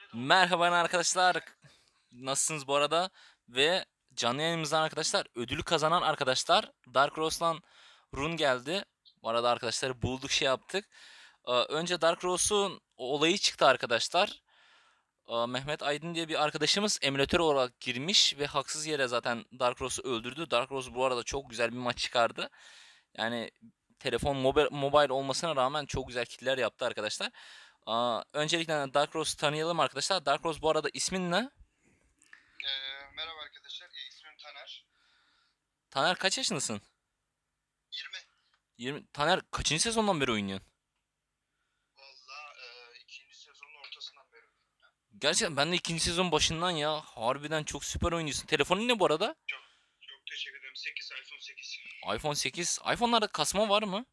Merhaba arkadaşlar. Nasılsınız bu arada? Ve canlı yayınımızdan arkadaşlar ödülü kazanan arkadaşlar Dark Rose'dan run geldi. Bu arada arkadaşlar bulduk şey yaptık. Önce Dark Rose'un olayı çıktı arkadaşlar. Mehmet Aydın diye bir arkadaşımız emülatör olarak girmiş ve haksız yere zaten Dark Rose'u öldürdü. Dark Rose bu arada çok güzel bir maç çıkardı. Yani telefon mobile olmasına rağmen çok güzel killer yaptı arkadaşlar. Öncelikle Dark Rose'u tanıyalım arkadaşlar. Dark Rose bu arada ismin ne? Merhaba arkadaşlar, ismim Taner. Taner kaç yaşındasın? 20. 20. Taner kaçıncı sezondan beri oynuyorsun? Valla ikinci sezonun ortasından beri. Gerçekten ben de ikinci sezon başından ya. Harbiden çok süper oynuyorsun. Telefonun ne bu arada? Çok çok teşekkür ederim. 8, iPhone 8. iPhone 8. iPhone'larda kasma var mı?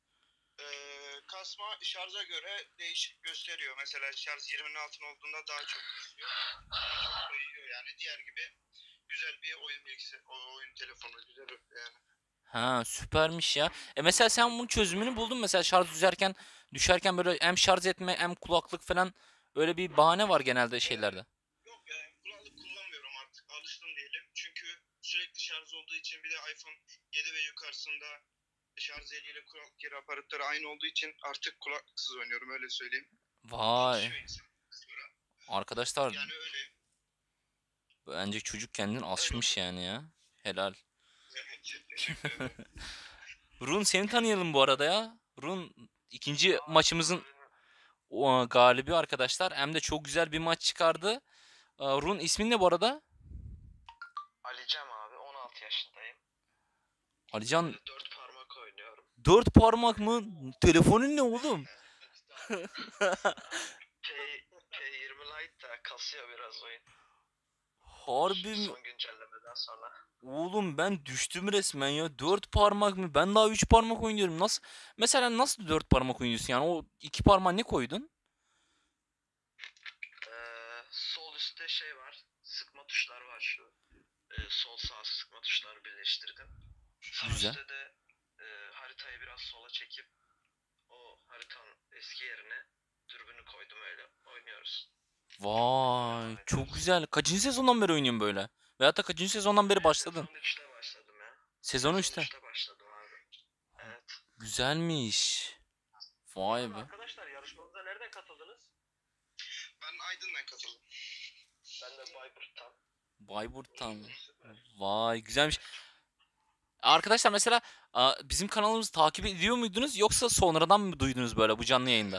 Kasma şarja göre değişik gösteriyor. Mesela şarj 20'nin altında olduğunda daha çok kasıyor. Daha çok koyuyor yani. Diğer gibi güzel bir oyun bilgisi, oyun telefonu güzel yani. Ha süpermiş ya. Mesela sen bunun çözümünü buldun. Mesela şarj düşerken böyle hem şarj etme hem kulaklık falan öyle bir bahane var genelde şeylerde. Yok yani kulaklık kullanmıyorum artık. Alıştım diyelim. Çünkü sürekli şarj olduğu için bir de iPhone 7 ve yukarısında şarj eliyle kulaklık yeri aparatları aynı olduğu için artık kulaklıksız oynuyorum öyle söyleyeyim. Vay. Alışıyor insan. Arkadaşlar Yani öyle. bence çocuk kendini Öyle. aşmış yani ya. Helal. Teşekkür ederim. Run seni tanıyalım bu arada ya. Run ikinci Aa, maçımızın galibi arkadaşlar. Hem de çok güzel bir maç çıkardı. Run ismin ne bu arada? Alicem abi 16 yaşındayım. Alican Dört parmak oynuyorum. dört parmak mı? Telefonun ne oğlum? P, P20 Lite da kasıyor biraz oyun. Harbi mi? Son güncellemeden sonra. Oğlum ben düştüm resmen ya. Dört parmak mı? Ben daha üç parmak oynuyorum. Nasıl? Mesela nasıl dört parmak oynuyorsun yani? O iki parmağı ne koydun? Sol üstte şey var. Sıkma tuşlar var şu. Sol sağ sıkma tuşlarını birleştirdim. Sağ Güzel. üstte de haritayı biraz sola çekip o haritanın eski yerine dürbünü koydum öyle oynuyoruz. Vay, Devam çok ediyoruz. güzel. Kaçıncı sezondan beri oynuyorsun böyle? Veyahut da kaçıncı sezondan beri başladın? Sezon 3'te başladım ya. Sezon Sezon 3'te. 3'te başladım abi. Evet. Güzelmiş. Bu Vay arada be. arkadaşlar yarışmamıza nereden katıldınız? Ben Aydın'dan katıldım. Ben de Bayburt'tan. Bayburt'tan. Süper. Vay, güzelmiş. Arkadaşlar mesela bizim kanalımızı takip ediyor muydunuz yoksa sonradan mı duydunuz böyle bu canlı yayında?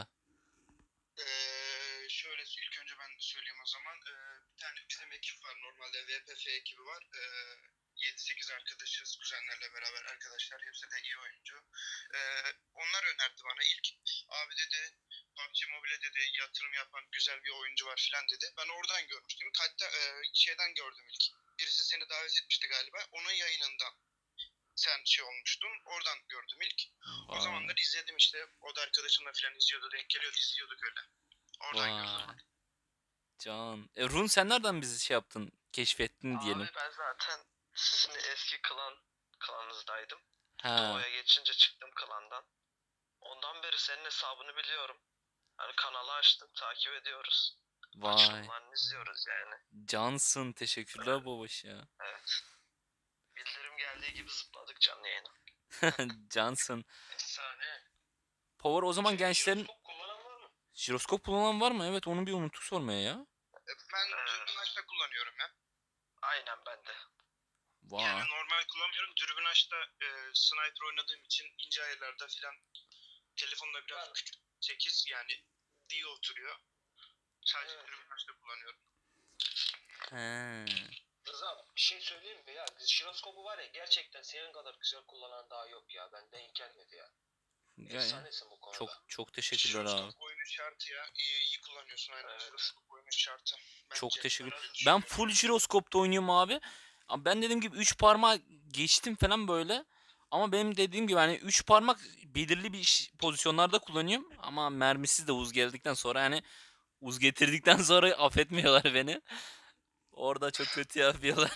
Şöyle ilk önce ben söyleyeyim o zaman. Bir tane bizim ekip var normalde VPF ekibi var. 7-8 arkadaşız kuzenlerle beraber arkadaşlar hepsi de iyi oyuncu. Onlar önerdi bana ilk. Abi dedi PUBG Mobile dedi yatırım yapan güzel bir oyuncu var filan dedi. Ben oradan görmüştüm. Hatta şeyden gördüm ilk. Birisi seni davet etmişti galiba. Onun yayınından sen şey olmuştun. Oradan gördüm ilk. O Vay. zamanlar izledim işte. O da arkadaşımla falan izliyordu. Denk geliyordu izliyorduk öyle. Oradan gördüm. Vay. Can. Run sen nereden bizi şey yaptın? Keşfettin diyelim. Abi ben zaten sizin eski klanınızdaydım. Ha. Doğu'ya geçince çıktım klandan. Ondan beri senin hesabını biliyorum. Hani kanalı açtım, takip ediyoruz. Vay. Açılımlarını izliyoruz yani. Cansın. Teşekkürler babaş ya. Evet. Bildirim geldiği gibi zıpladık canlı yayına. Cansın. Efsane. Power o zaman Senin gençlerin jiroskop kullanan var mı? jiroskop kullanan var mı? Evet onu bir unuttuk sormaya ya. Ben dürbün açta kullanıyorum ya. Aynen ben de. Vay. Yani normal kullanmıyorum. Dürbün açta sniper oynadığım için ince ayarlarda filan telefonda biraz küçük 8 yani diye oturuyor. Sadece dürbün açta kullanıyorum. He. Rıza bir şey söyleyeyim mi ya? Jiroskopu var ya gerçekten senin kadar güzel kullanan daha yok ya. Ben denk gelmedi ya. Ya, Efsanesin bu çok konuda. çok teşekkürler abi. Jiroskop oyunu şartı ya. İyi kullanıyorsun aynen. Evet. Jiroskop oyunu şartı. Çok Bence. teşekkür. Ben öyle Ben düşünüyorum. full jiroskopta oynuyorum abi. Ama ben dediğim gibi 3 parmağı geçtim falan böyle. Ama benim dediğim gibi hani 3 parmak belirli bir pozisyonlarda kullanıyorum. Ama mermisiz de uz geldikten sonra hani uz getirdikten sonra affetmiyorlar beni. Orada çok kötü yapıyorlar.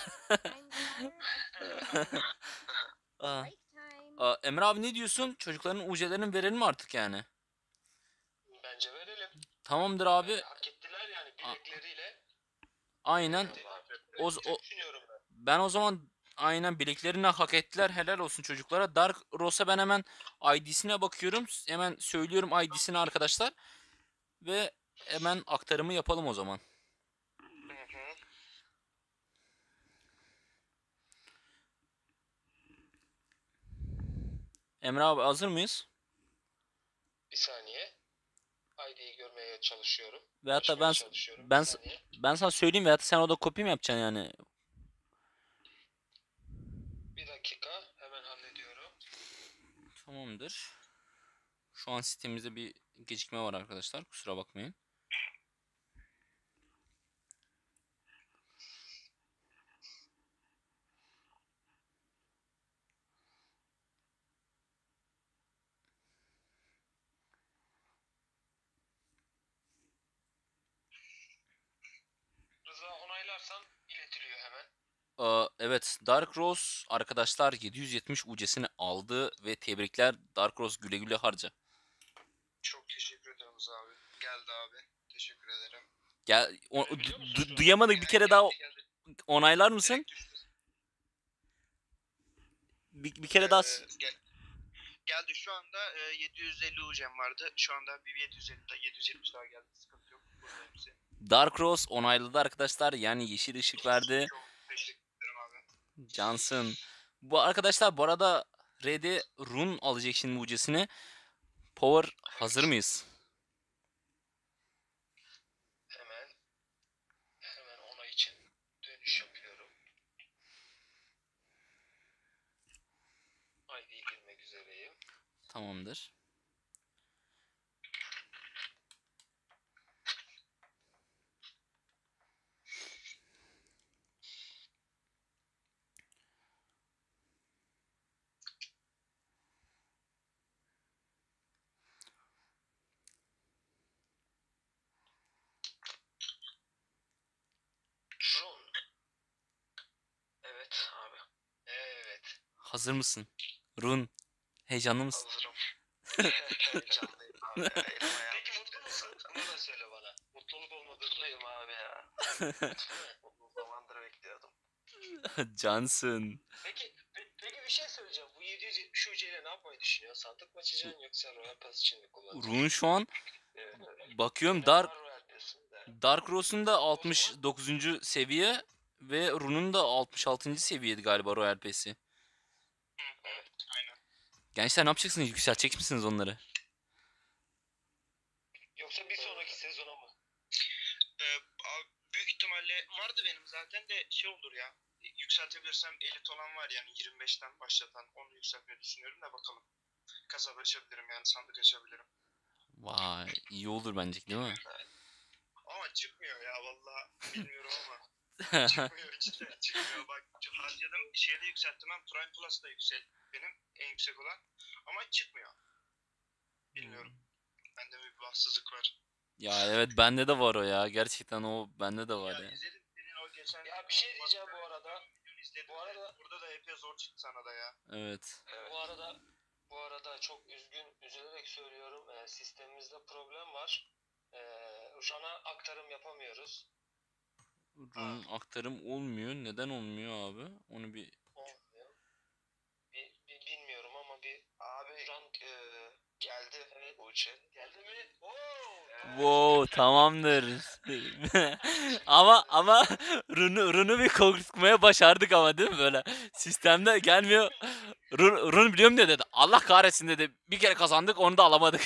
Aa. Emre abi ne diyorsun? Çocukların UC'lerini verelim mi artık yani? Bence verelim. Tamamdır Yani abi. hak ettiler yani. bilekleriyle Aynen. O, düşünüyorum ben. ben o zaman aynen bileklerini hak ettiler. Helal olsun çocuklara. Dark Rose'a ben hemen ID'sine bakıyorum. Hemen söylüyorum ID'sini arkadaşlar. Ve hemen aktarımı yapalım o zaman. Hı hı. Emre abi hazır mıyız? Bir saniye. ID'yi görmeye çalışıyorum. Ve hatta Açmaya çalışıyorum. Bir ben saniye. ben sana söyleyeyim ve hatta sen orada kopya mı yapacaksın yani? Bir dakika. Hemen hallediyorum. Tamamdır. Şu an sitemizde bir gecikme var arkadaşlar. Kusura bakmayın. Rıza onaylarsan iletiliyor hemen. Evet, Dark Rose arkadaşlar 770 UC'sini aldı ve tebrikler. Dark Rose güle güle harca. Çok teşekkür ederiz abi. Geldi abi. Teşekkür ederim. Gel, Görebiliyor musun şu an? duyamadık bir kere daha Geldi. onaylar mısın? Direkt düştü. Bir kere daha Geldi şu anda 750 UC'm vardı. Şu anda bir 750 daha 770 daha geldi. Sıkıntı yok. Burada hepsi. Dark Rose onayladı arkadaşlar. Yani yeşil ışık verdi. Çok teşekkür ederim abi. Cansın. Bu arkadaşlar bu arada RD Run alacak şimdi UC'sini. Power hazır mıyız? Hemen onay için dönüş yapıyorum. ID'ye girmek üzereyim. Tamamdır. Run. Evet abi. Evet. Hazır mısın? Run. Heyecanlı mısın? Hazırım. Heyecanlıyım abi. Peki mutlu musun? Bunu da söyle bana. Mutluluk olmadığındayım abi ya. Uzun zamandır bekliyordum. Cansın. Peki bir şey söyleyeceğim. Bu 770 UC ile ne yapmayı düşünüyorsun? Sandık mı açacaksın yoksa Royal Pass için mi kullanacaksın? Run şu an Evet. bakıyorum Var Royal Pass'inde. Dark Rose'un da 69. seviye ve Run'un da 66. seviyeydi galiba Royal Pass'i. Evet. Aynen. Gençler ne yapacaksınız? Yükseltecek misiniz onları? Yoksa bir sonraki sezona mı? Abi, büyük ihtimalle vardı benim zaten de şey olur ya. Yükseltebilirsem elit olan var yani 25'ten başlatan onu yükseltmeyi düşünüyorum da bakalım. Kasap açabilirim yani sandık açabilirim. Vay, iyi olur bence değil mi? Ama çıkmıyor ya vallahi bilmiyorum ama. Çıkmıyor işte çıkmıyor bak harcadım şeyde yükselttim ben Prime Plus'ta yüksel benim en yüksek olan ama çıkmıyor. Bilmiyorum. Bende bir bahtsızlık var. Ya evet bende de var o ya. Gerçekten o bende de var Ya ya. izledim senin o geçen Ya bir şey diyeceğim bu arada. izledim. Bu arada Burada da epey zor çıktı sana da ya. Evet. bu arada çok üzülerek söylüyorum. Sistemimizde problem var. Rana aktarım yapamıyoruz. Run aktarım olmuyor. Neden olmuyor abi? Onu bir Olmuyor. Bilmiyorum ama bir abi Ran geldi. Evet. Uçe. Geldi mi? Oo! wow tamamdır. ama Run'u bir korkutmaya başardık ama değil mi böyle? Sistemde gelmiyor. Run biliyorum diye dedi. Allah kahretsin dedi. Bir kere kazandık onu da alamadık.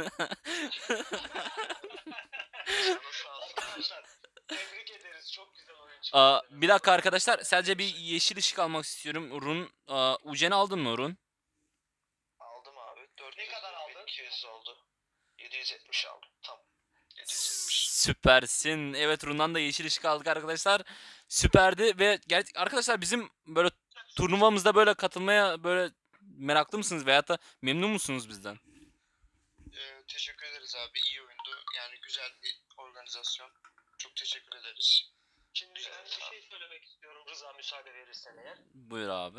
Canı sağ olsun. Arkadaşlar tebrik ederiz. Çok güzel oyun Aa, çıkardınız. bir dakika arkadaşlar. Sadece bir yeşil ışık almak istiyorum. Ucen'i aldın mı Run? Aldım abi. 400, ne kadar aldın? 200 oldu. 770 aldım. Tam. 770. Süpersin. Evet Run'dan da yeşil ışık aldık arkadaşlar. Süperdi ve arkadaşlar bizim böyle turnuvamızda böyle katılmaya böyle meraklı mısınız veyahut da memnun musunuz bizden? Teşekkür ederiz abi. İyi oyundu. Yani güzel bir organizasyon. Çok teşekkür ederiz. Şimdi ben bir şey söylemek istiyorum. Rıza müsaade verirsen eğer. Buyur abi.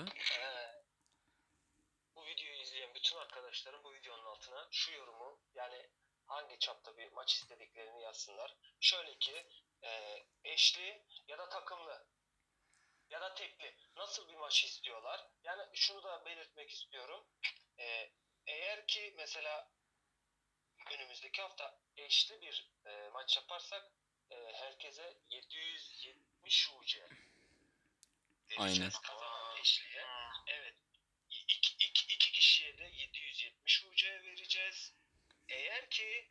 Bu videoyu izleyen bütün arkadaşlarım bu videonun altına şu yorumu yani hangi çapta bir maç istediklerini yazsınlar. Şöyle ki eşli ya da takımlı ya da tekli nasıl bir maç istiyorlar? Yani şunu da belirtmek istiyorum. Eğer ki mesela önümüzdeki hafta eşli bir maç yaparsak herkese 770 UC Aynen. vereceğiz kazanan eşliğe. Evet. İki kişiye de 770 UC vereceğiz. Eğer ki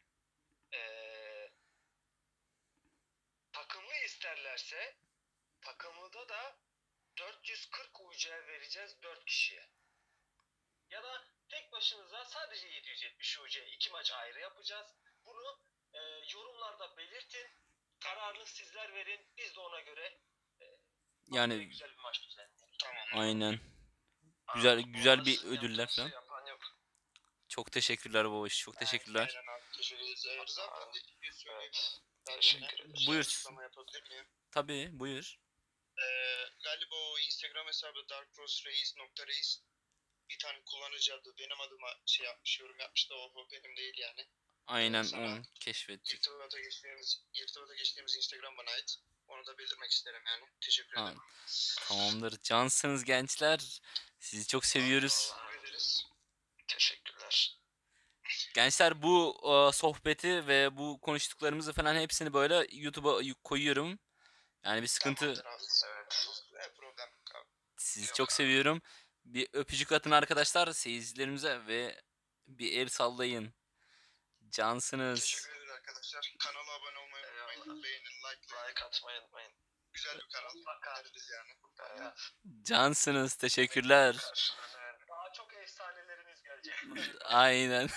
takımlı isterlerse takımlıda da 440 UC vereceğiz 4 kişiye. Ya da tek başınıza sadece 770 UC 2 maç ayrı yapacağız. Bunu yorumlarda belirtin. Kararını sizler verin. Biz de ona göre haftaya Yani güzel bir maç düzenleyelim. Tamam. aynen. Güzel Abi, güzel bir yaptığımızı ödüller falan. yapan yok. Çok teşekkürler babiş. Çok teşekkürler. Aynen abi. Teşekkür ederiz. Rıza ben de bir söyleyeyim. Evet. Teşekkür ederiz. Buyur. Açıklama yapabilir miyim? Tabii buyur. Galiba o Instagram hesabı darkrossreis.reis bir tane kullanıcı adı benim adıma şey yapmış, yorum yapmış da o benim değil yani. Aynen Sana onu keşfettik. irtibata geçtiğimiz Instagram bana ait. Onu da belirtmek isterim yani. Teşekkür Ha, ederim. tamamdır. Cansınız gençler. Sizi çok seviyoruz. Teşekkür ederiz. Teşekkürler. Gençler bu sohbeti ve bu konuştuklarımızı falan hepsini böyle YouTube'a koyuyorum. Yani bir sıkıntı. Tamamdır abi. Evet. Ne problem yok abi. Sizi Yok çok abi. seviyorum. Bir öpücük atın arkadaşlar seyircilerimize ve bir el sallayın. Cansınız. Teşekkür ederiz arkadaşlar. Kanala abone olmayı unutmayın. Eyvallah. Beğenin, likelayın. Like atmayı unutmayın. Güzel bir kanal. Mutlaka. Deriz yani. Evet. Cansınız. Teşekkürler. Daha çok efsaneleriniz gelecek. Aynen.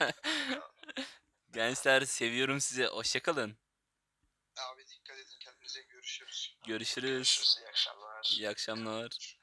Gençler seviyorum sizi. Hoşçakalın. Abi dikkat edin kendinize. Görüşürüz. Görüşürüz. Görüşürüz. İyi akşamlar. İyi akşamlar.